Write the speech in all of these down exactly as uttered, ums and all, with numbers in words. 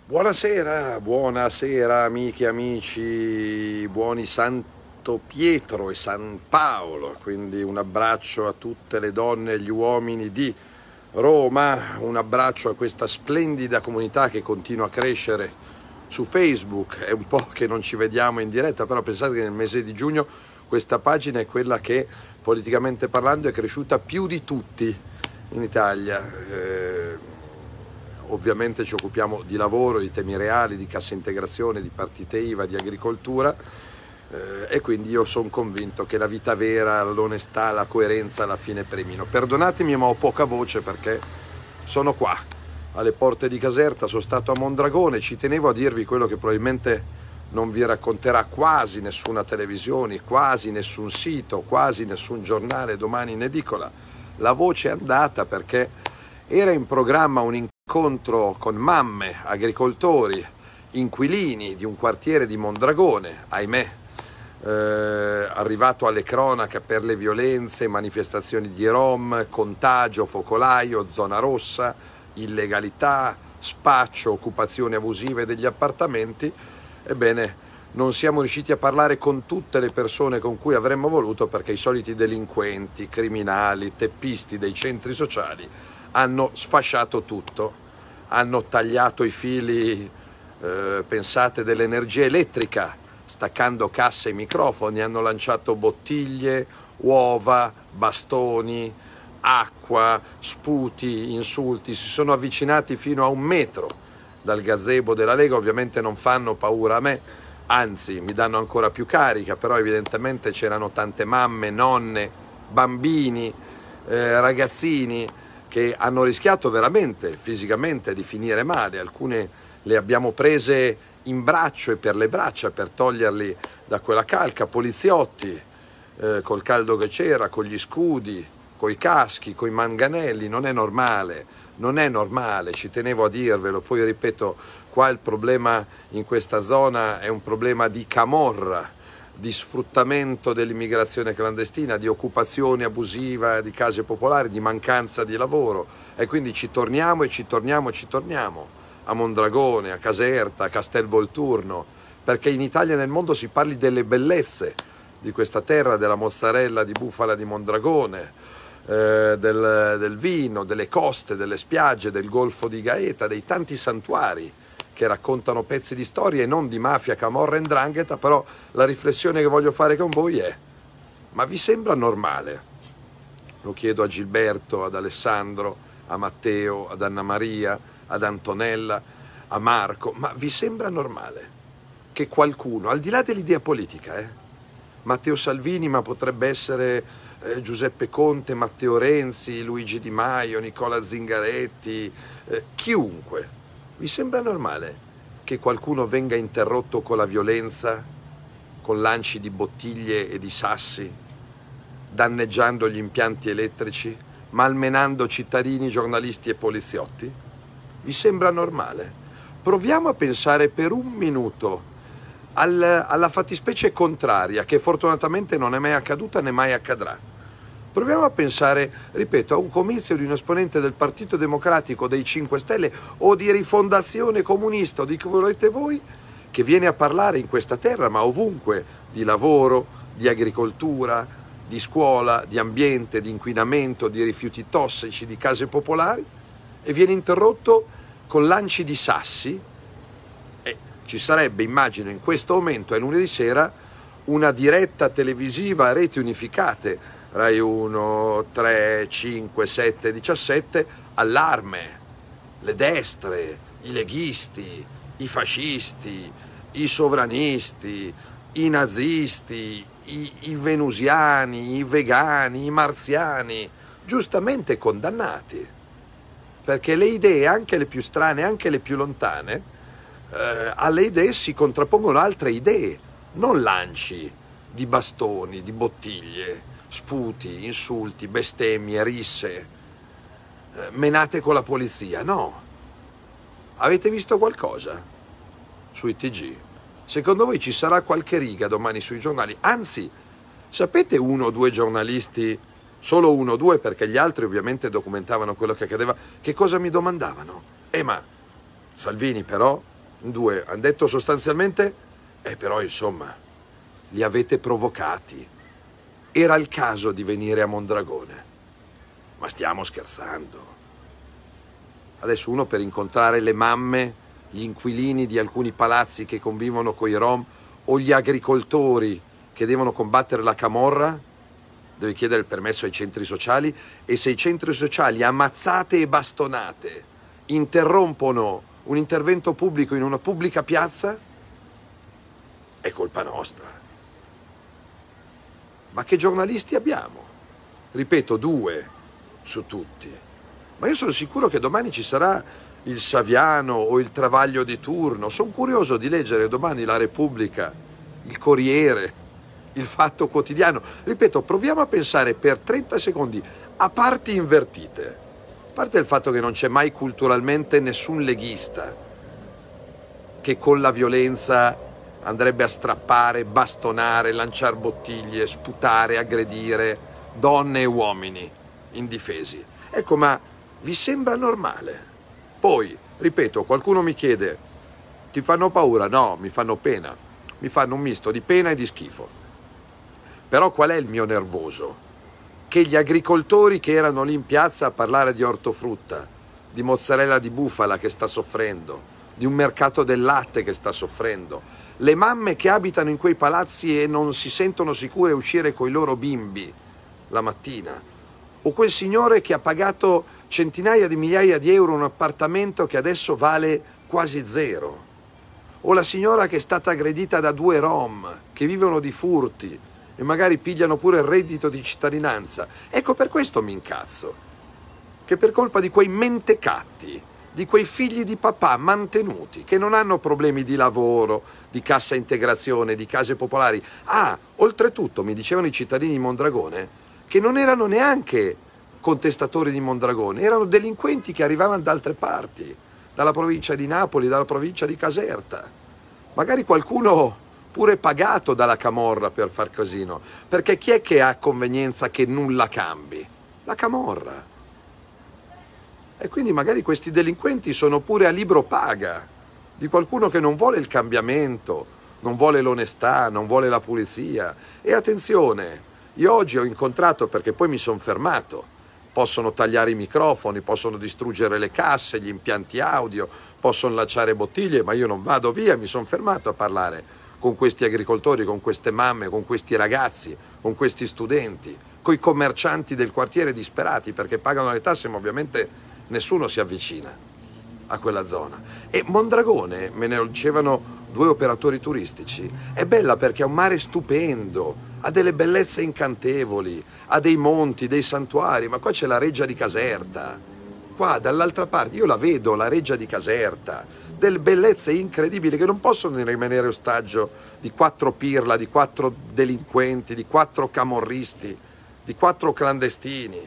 Buonasera, buonasera amiche e amici, buoni Santo Pietro e San Paolo, quindi un abbraccio a tutte le donne e gli uomini di Roma, un abbraccio a questa splendida comunità che continua a crescere su Facebook. È un po' che non ci vediamo in diretta, però pensate che nel mese di giugno questa pagina è quella che politicamente parlando è cresciuta più di tutti in Italia. Eh, Ovviamente ci occupiamo di lavoro, di temi reali, di cassa integrazione, di partite I V A, di agricoltura eh, e quindi io sono convinto che la vita vera, l'onestà, la coerenza alla fine premino. Perdonatemi ma ho poca voce perché sono qua, alle porte di Caserta, sono stato a Mondragone, ci tenevo a dirvi quello che probabilmente non vi racconterà quasi nessuna televisione, quasi nessun sito, quasi nessun giornale domani in edicola. La voce è andata perché era in programma un incontro con mamme, agricoltori, inquilini di un quartiere di Mondragone, ahimè, eh, arrivato alle cronache per le violenze, manifestazioni di rom, contagio, focolaio, zona rossa, illegalità, spaccio, occupazioni abusive degli appartamenti. Ebbene, non siamo riusciti a parlare con tutte le persone con cui avremmo voluto perché i soliti delinquenti, criminali, teppisti dei centri sociali hanno sfasciato tutto, hanno tagliato i fili, eh, pensate, dell'energia elettrica, staccando casse e microfoni, hanno lanciato bottiglie, uova, bastoni, acqua, sputi, insulti, si sono avvicinati fino a un metro dal gazebo della Lega. Ovviamente non fanno paura a me, anzi mi danno ancora più carica, però evidentemente c'erano tante mamme, nonne, bambini, eh, ragazzini che hanno rischiato veramente fisicamente di finire male. Alcune le abbiamo prese in braccio e per le braccia per toglierli da quella calca, poliziotti eh, col caldo che c'era, con gli scudi, coi caschi, coi manganelli. Non è normale, non è normale, ci tenevo a dirvelo. Poi ripeto, qua il problema in questa zona è un problema di camorra, di sfruttamento dell'immigrazione clandestina, di occupazione abusiva di case popolari, di mancanza di lavoro, e quindi ci torniamo e ci torniamo e ci torniamo a Mondragone, a Caserta, a Castelvolturno, perché in Italia e nel mondo si parli delle bellezze di questa terra, della mozzarella di bufala di Mondragone, eh, del, del vino, delle coste, delle spiagge, del golfo di Gaeta, dei tanti santuari che raccontano pezzi di storia e non di mafia, camorra e 'ndrangheta. Però la riflessione che voglio fare con voi è: ma vi sembra normale? Lo chiedo a Gilberto, ad Alessandro, a Matteo, ad Anna Maria, ad Antonella, a Marco, ma vi sembra normale che qualcuno, al di là dell'idea politica, eh, Matteo Salvini, ma potrebbe essere eh, Giuseppe Conte, Matteo Renzi, Luigi Di Maio, Nicola Zingaretti, eh, chiunque, vi sembra normale che qualcuno venga interrotto con la violenza, con lanci di bottiglie e di sassi, danneggiando gli impianti elettrici, malmenando cittadini, giornalisti e poliziotti? Vi sembra normale? Proviamo a pensare per un minuto al, alla fattispecie contraria, che fortunatamente non è mai accaduta né mai accadrà. Proviamo a pensare, ripeto, a un comizio di un esponente del Partito Democratico, dei cinque Stelle o di Rifondazione Comunista o di chi volete voi, che viene a parlare in questa terra, ma ovunque, di lavoro, di agricoltura, di scuola, di ambiente, di inquinamento, di rifiuti tossici, di case popolari, e viene interrotto con lanci di sassi. E ci sarebbe, immagino, in questo momento, è lunedì sera, una diretta televisiva a reti unificate, Rai uno, tre, cinque, sette, diciassette, allarme, le destre, i leghisti, i fascisti, i sovranisti, i nazisti, i, i venusiani, i vegani, i marziani, giustamente condannati, perché le idee, anche le più strane, anche le più lontane, eh, alle idee si contrappongono altre idee, non lanci di bastoni, di bottiglie, sputi, insulti, bestemmie, risse, eh, menate con la polizia. No. Avete visto qualcosa sui T G? Secondo voi ci sarà qualche riga domani sui giornali? Anzi, sapete uno o due giornalisti, solo uno o due perché gli altri ovviamente documentavano quello che accadeva, che cosa mi domandavano? Eh ma Salvini però Due, hanno detto sostanzialmente, eh però insomma, li avete provocati. Era il caso di venire a Mondragone. Ma stiamo scherzando. Adesso uno per incontrare le mamme, gli inquilini di alcuni palazzi che convivono con i Rom o gli agricoltori che devono combattere la camorra, deve chiedere il permesso ai centri sociali, e se i centri sociali, ammazzate e bastonate, interrompono un intervento pubblico in una pubblica piazza, è colpa nostra. Ma che giornalisti abbiamo? Ripeto, due su tutti. Ma io sono sicuro che domani ci sarà il Saviano o il Travaglio di turno. Sono curioso di leggere domani la Repubblica, il Corriere, il Fatto Quotidiano. Ripeto, proviamo a pensare per trenta secondi a parti invertite. A parte il fatto che non c'è mai culturalmente nessun leghista che con la violenza andrebbe a strappare, bastonare, lanciare bottiglie, sputare, aggredire donne e uomini indifesi. Ecco, ma vi sembra normale? Poi, ripeto, qualcuno mi chiede, ti fanno paura? No, mi fanno pena. Mi fanno un misto di pena e di schifo. Però qual è il mio nervoso? Che gli agricoltori che erano lì in piazza a parlare di ortofrutta, di mozzarella di bufala che sta soffrendo, di un mercato del latte che sta soffrendo, le mamme che abitano in quei palazzi e non si sentono sicure a uscire coi loro bimbi la mattina, o quel signore che ha pagato centinaia di migliaia di euro un appartamento che adesso vale quasi zero, o la signora che è stata aggredita da due rom che vivono di furti e magari pigliano pure il reddito di cittadinanza. Ecco, per questo mi incazzo, che per colpa di quei mentecatti, di quei figli di papà mantenuti, che non hanno problemi di lavoro, di cassa integrazione, di case popolari. Ah, oltretutto mi dicevano i cittadini di Mondragone che non erano neanche contestatori di Mondragone, erano delinquenti che arrivavano da altre parti, dalla provincia di Napoli, dalla provincia di Caserta. Magari qualcuno pure pagato dalla camorra per far casino, perché chi è che ha convenienza che nulla cambi? La camorra. E quindi magari questi delinquenti sono pure a libro paga di qualcuno che non vuole il cambiamento, non vuole l'onestà, non vuole la pulizia. E attenzione, io oggi ho incontrato, perché poi mi sono fermato, possono tagliare i microfoni, possono distruggere le casse, gli impianti audio, possono lanciare bottiglie, ma io non vado via, mi sono fermato a parlare con questi agricoltori, con queste mamme, con questi ragazzi, con questi studenti, con i commercianti del quartiere disperati perché pagano le tasse, ma ovviamente nessuno si avvicina a quella zona. E Mondragone, me ne dicevano due operatori turistici, è bella perché ha un mare stupendo, ha delle bellezze incantevoli, ha dei monti, dei santuari, ma qua c'è la Reggia di Caserta, qua dall'altra parte io la vedo, la Reggia di Caserta, delle bellezze incredibili che non possono rimanere ostaggio di quattro pirla, di quattro delinquenti, di quattro camorristi, di quattro clandestini.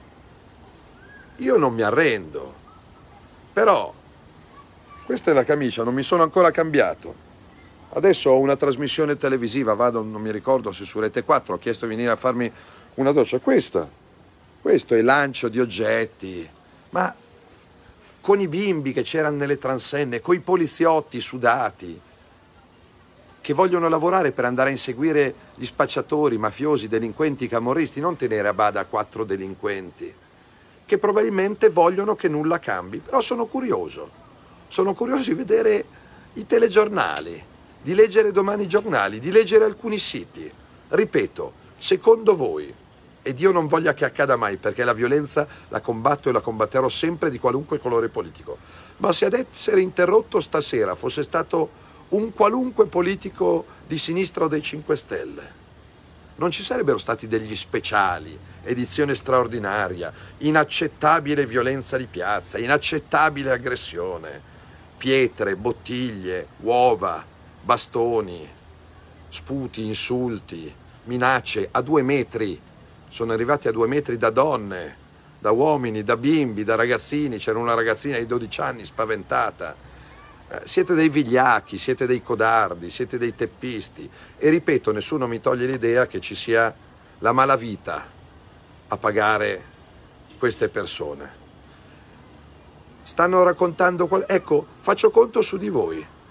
Io non mi arrendo, però questa è la camicia, non mi sono ancora cambiato. Adesso ho una trasmissione televisiva, vado, non mi ricordo se su Rete quattro, ho chiesto di venire a farmi una doccia. Questa, questo è il lancio di oggetti, ma con i bimbi che c'erano nelle transenne, con i poliziotti sudati, che vogliono lavorare per andare a inseguire gli spacciatori, mafiosi, delinquenti, camorristi, non tenere a bada quattro delinquenti, che probabilmente vogliono che nulla cambi. Però sono curioso, sono curioso di vedere i telegiornali, di leggere domani i giornali, di leggere alcuni siti. Ripeto, secondo voi, e Dio non voglia che accada mai, perché la violenza la combatto e la combatterò sempre di qualunque colore politico, ma se ad essere interrotto stasera fosse stato un qualunque politico di sinistra o dei cinque Stelle, non ci sarebbero stati degli speciali, edizione straordinaria, inaccettabile violenza di piazza, inaccettabile aggressione, pietre, bottiglie, uova, bastoni, sputi, insulti, minacce a due metri. Sono arrivati a due metri da donne, da uomini, da bimbi, da ragazzini. C'era una ragazzina di dodici anni spaventata. Eh, siete dei vigliacchi, siete dei codardi, siete dei teppisti. E ripeto, nessuno mi toglie l'idea che ci sia la malavita a pagare queste persone. Stanno raccontando... Qual... Ecco, faccio conto su di voi.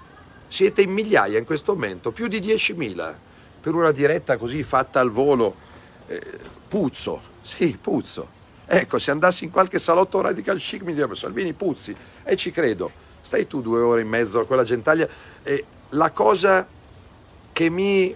Siete in migliaia in questo momento, più di diecimila, per una diretta così fatta al volo. Eh, puzzo, sì, puzzo. Ecco, se andassi in qualche salotto radical chic mi direbbero Salvini puzzi, e ci credo. Stai tu due ore in mezzo a quella gentaglia. E la cosa che mi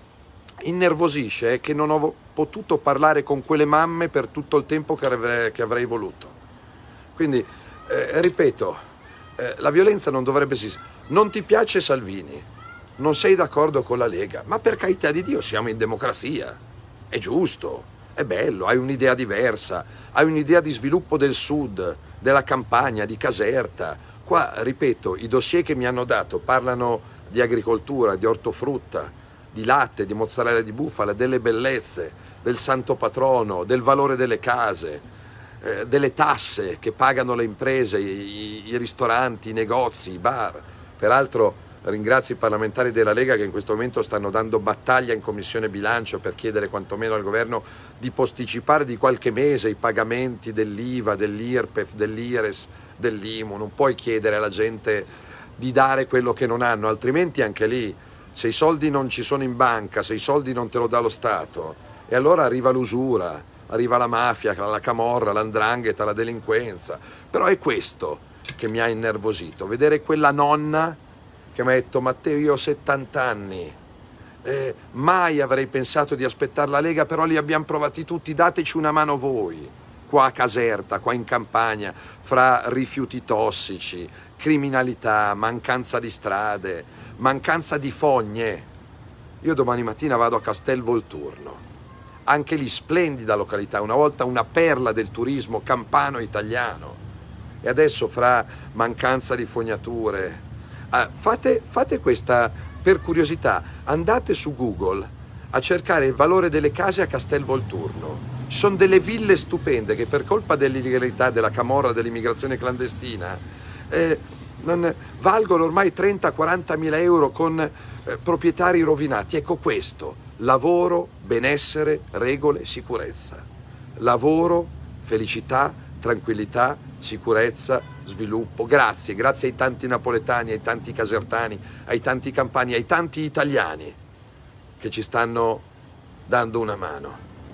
innervosisce è che non ho potuto parlare con quelle mamme per tutto il tempo che avrei, che avrei voluto. Quindi, eh, ripeto, eh, la violenza non dovrebbe esistere. Non ti piace Salvini, non sei d'accordo con la Lega, ma per carità di Dio siamo in democrazia, è giusto, è bello, hai un'idea diversa, hai un'idea di sviluppo del sud, della campagna, di Caserta. Qua, ripeto, i dossier che mi hanno dato parlano di agricoltura, di ortofrutta, di latte, di mozzarella di bufala, delle bellezze, del santo patrono, del valore delle case, eh, delle tasse che pagano le imprese, i, i ristoranti, i negozi, i bar. Peraltro ringrazio i parlamentari della Lega che in questo momento stanno dando battaglia in Commissione Bilancio per chiedere quantomeno al governo di posticipare di qualche mese i pagamenti dell'I V A, dell'I R P E F, dell'I R E S, dell'I M U. Non puoi chiedere alla gente di dare quello che non hanno, altrimenti anche lì, se i soldi non ci sono in banca, se i soldi non te lo dà lo Stato, e allora arriva l'usura, arriva la mafia, la camorra, l'andrangheta, la delinquenza. Però è questo che mi ha innervosito, vedere quella nonna che mi ha detto Matteo, io ho settanta anni, eh, mai avrei pensato di aspettare la Lega, però li abbiamo provati tutti, dateci una mano voi, qua a Caserta, qua in campagna, fra rifiuti tossici, criminalità, mancanza di strade, mancanza di fogne. Io domani mattina vado a Castel Volturno, anche lì splendida località, una volta una perla del turismo campano italiano, e adesso fra mancanza di fognature. Ah, fate, fate questa, per curiosità, andate su Google a cercare il valore delle case a Castel Volturno. Ci sono delle ville stupende che per colpa dell'illegalità, della camorra, dell'immigrazione clandestina, eh, non, valgono ormai trenta quaranta mila euro con eh, proprietari rovinati. Ecco questo, lavoro, benessere, regole, sicurezza. Lavoro, felicità, tranquillità, sicurezza, sviluppo. Grazie, grazie ai tanti napoletani, ai tanti casertani, ai tanti campani, ai tanti italiani che ci stanno dando una mano,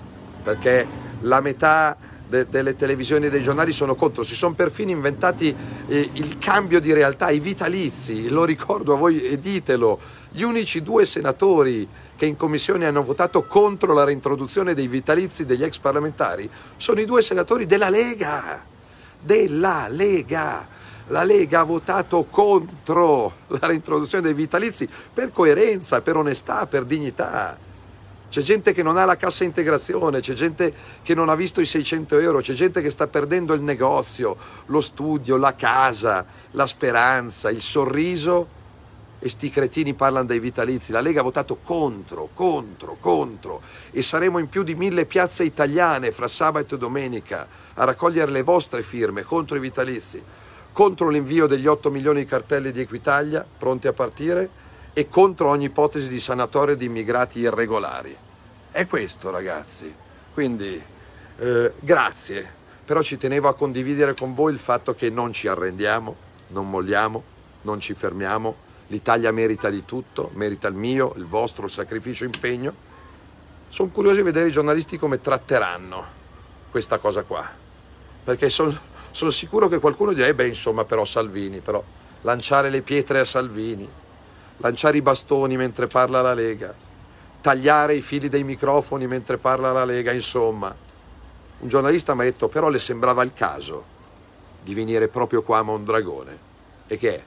perché la metà de delle televisioni e dei giornali sono contro, si sono perfino inventati eh, il cambio di realtà, i vitalizi. Lo ricordo a voi e ditelo, gli unici due senatori che in commissione hanno votato contro la reintroduzione dei vitalizi degli ex parlamentari sono i due senatori della Lega, della Lega. La Lega ha votato contro la reintroduzione dei vitalizi per coerenza, per onestà, per dignità. C'è gente che non ha la cassa integrazione, c'è gente che non ha visto i seicento euro, c'è gente che sta perdendo il negozio, lo studio, la casa, la speranza, il sorriso, e sti cretini parlano dei vitalizi. La Lega ha votato contro, contro, contro, e saremo in più di mille piazze italiane fra sabato e domenica a raccogliere le vostre firme contro i vitalizi, contro l'invio degli otto milioni di cartelli di Equitalia pronti a partire e contro ogni ipotesi di sanatoria di immigrati irregolari. È questo, ragazzi. Quindi eh, grazie, però ci tenevo a condividere con voi il fatto che non ci arrendiamo, non molliamo, non ci fermiamo. L'Italia merita di tutto, merita il mio, il vostro, il sacrificio, impegno. Sono curioso di vedere i giornalisti come tratteranno questa cosa qua, perché sono son sicuro che qualcuno dirà, eh beh, insomma, però Salvini, però lanciare le pietre a Salvini, lanciare i bastoni mentre parla la Lega, tagliare i fili dei microfoni mentre parla la Lega, insomma. Un giornalista mi ha detto, però le sembrava il caso di venire proprio qua a Mondragone. E che è?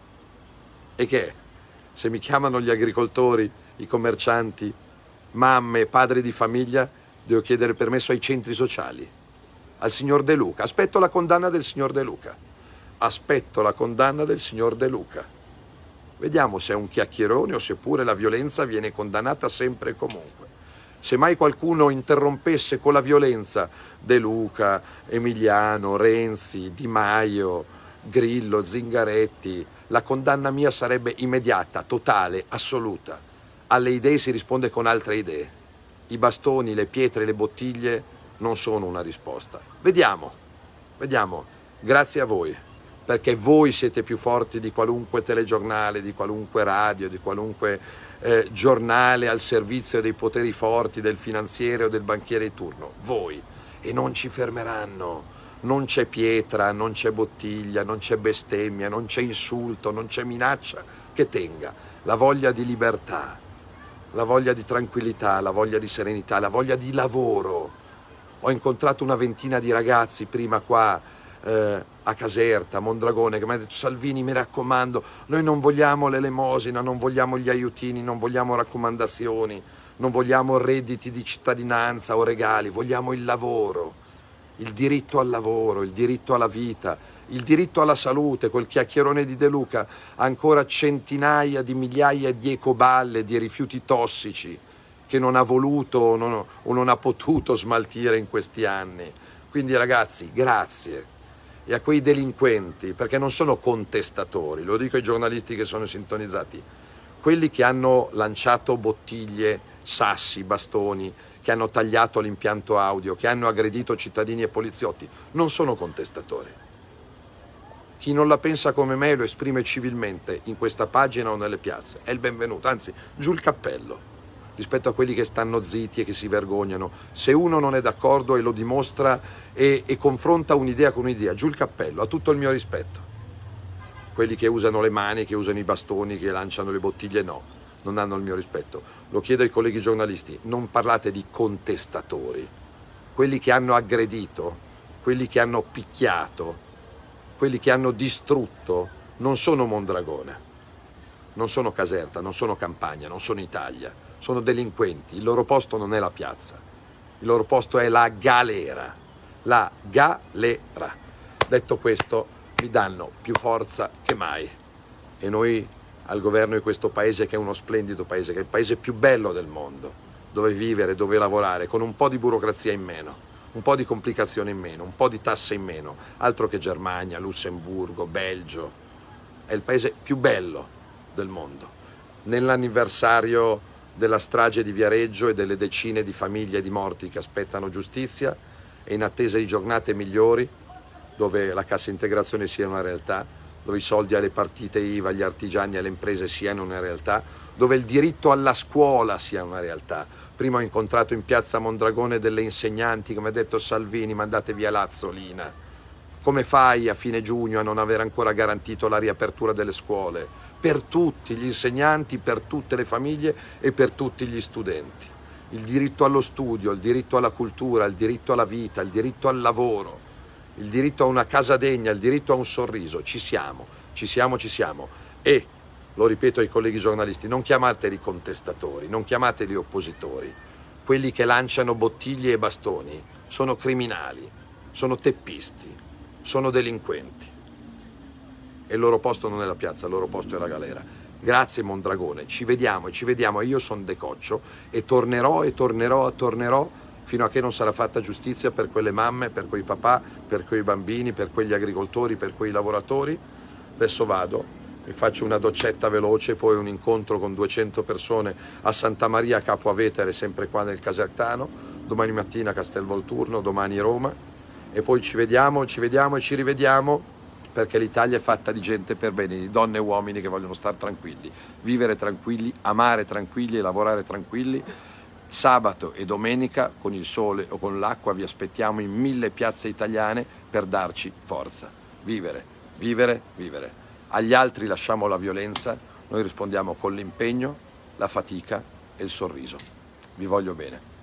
E che è? Se mi chiamano gli agricoltori, i commercianti, mamme, padri di famiglia, devo chiedere permesso ai centri sociali, al signor De Luca. Aspetto la condanna del signor De Luca. Aspetto la condanna del signor De Luca. Vediamo se è un chiacchierone o se pure la violenza viene condannata sempre e comunque. Se mai qualcuno interrompesse con la violenza De Luca, Emiliano, Renzi, Di Maio, Grillo, Zingaretti, la condanna mia sarebbe immediata, totale, assoluta. Alle idee si risponde con altre idee. I bastoni, le pietre, le bottiglie non sono una risposta. Vediamo, vediamo. Grazie a voi perché voi siete più forti di qualunque telegiornale, di qualunque radio, di qualunque eh, giornale al servizio dei poteri forti, del finanziere o del banchiere di turno. Voi. E non ci fermeranno. Non c'è pietra, non c'è bottiglia, non c'è bestemmia, non c'è insulto, non c'è minaccia che tenga. La voglia di libertà, la voglia di tranquillità, la voglia di serenità, la voglia di lavoro. Ho incontrato una ventina di ragazzi prima qua eh, a Caserta, a Mondragone, che mi hanno detto: Salvini, mi raccomando, noi non vogliamo l'elemosina, non vogliamo gli aiutini, non vogliamo raccomandazioni, non vogliamo redditi di cittadinanza o regali, vogliamo il lavoro, il diritto al lavoro, il diritto alla vita, il diritto alla salute. Quel chiacchierone di De Luca ha ancora centinaia di migliaia di ecoballe, di rifiuti tossici che non ha voluto o non, o non ha potuto smaltire in questi anni. Quindi ragazzi, grazie. E a quei delinquenti, perché non sono contestatori, lo dico ai giornalisti che sono sintonizzati, quelli che hanno lanciato bottiglie, sassi, bastoni, che hanno tagliato l'impianto audio, che hanno aggredito cittadini e poliziotti, non sono contestatori. Chi non la pensa come me lo esprime civilmente in questa pagina o nelle piazze, è il benvenuto, anzi giù il cappello rispetto a quelli che stanno zitti e che si vergognano. Se uno non è d'accordo e lo dimostra e, e confronta un'idea con un'idea, giù il cappello, ha tutto il mio rispetto. Quelli che usano le mani, che usano i bastoni, che lanciano le bottiglie, no, non hanno il mio rispetto. Lo chiedo ai colleghi giornalisti, non parlate di contestatori. Quelli che hanno aggredito, quelli che hanno picchiato, quelli che hanno distrutto, non sono Mondragone, non sono Caserta, non sono Campania, non sono Italia. Sono delinquenti, il loro posto non è la piazza, il loro posto è la galera, la galera. Detto questo, mi danno più forza che mai e noi al governo di questo paese, che è uno splendido paese, che è il paese più bello del mondo, dove vivere, dove lavorare, con un po' di burocrazia in meno, un po' di complicazione in meno, un po' di tasse in meno, altro che Germania, Lussemburgo, Belgio, è il paese più bello del mondo. Nell'anniversario della strage di Viareggio e delle decine di famiglie di morti che aspettano giustizia e in attesa di giornate migliori, dove la cassa integrazione sia una realtà, dove i soldi alle partite I V A, agli artigiani e alle imprese siano una realtà, dove il diritto alla scuola sia una realtà. Prima ho incontrato in piazza Mondragone delle insegnanti che mi ha detto: Salvini, mandate via Lazzolina. Come fai a fine giugno a non aver ancora garantito la riapertura delle scuole? Per tutti gli insegnanti, per tutte le famiglie e per tutti gli studenti. Il diritto allo studio, il diritto alla cultura, il diritto alla vita, il diritto al lavoro, il diritto a una casa degna, il diritto a un sorriso. Ci siamo, ci siamo, ci siamo. E, lo ripeto ai colleghi giornalisti, non chiamateli contestatori, non chiamateli oppositori. Quelli che lanciano bottiglie e bastoni sono criminali, sono teppisti, sono delinquenti. E il loro posto non è la piazza, il loro posto è la galera. Grazie Mondragone, ci vediamo e ci vediamo, io sono Decoccio e tornerò e tornerò e tornerò fino a che non sarà fatta giustizia per quelle mamme, per quei papà, per quei bambini, per quegli agricoltori, per quei lavoratori. Adesso vado, mi faccio una doccetta veloce, poi un incontro con duecento persone a Santa Maria a Capo Avetere, sempre qua nel Casertano, domani mattina a Castelvolturno, domani Roma, e poi ci vediamo, ci vediamo e ci rivediamo, perché l'Italia è fatta di gente per bene, di donne e uomini che vogliono stare tranquilli, vivere tranquilli, amare tranquilli e lavorare tranquilli. Sabato e domenica con il sole o con l'acqua vi aspettiamo in mille piazze italiane per darci forza. Vivere, vivere, vivere. Agli altri lasciamo la violenza, noi rispondiamo con l'impegno, la fatica e il sorriso. Vi voglio bene.